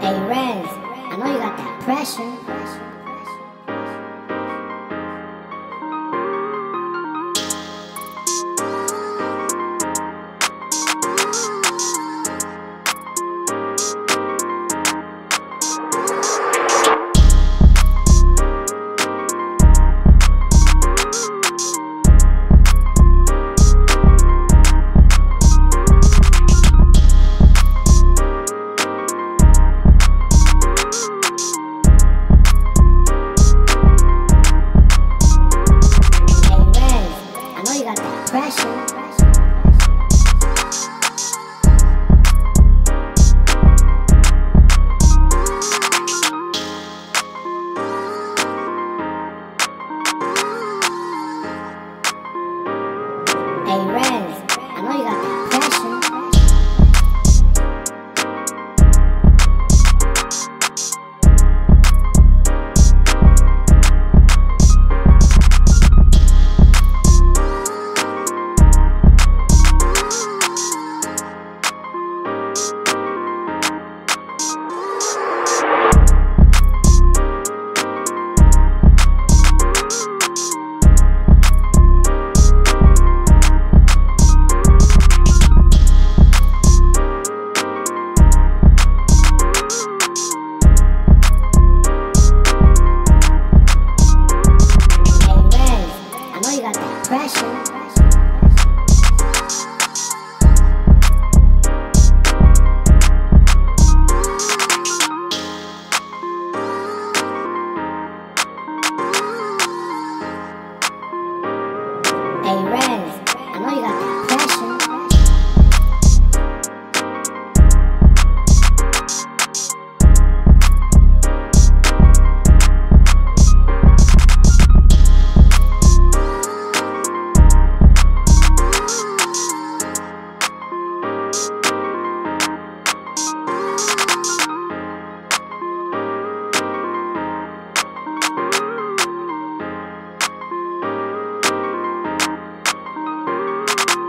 Hey Renz, I know you got that pressure. Pressure. Hey Renz, I know you got that pressure. Pressure. Hey Renz, I know you got that pressure.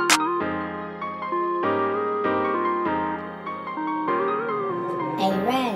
Hey Renz.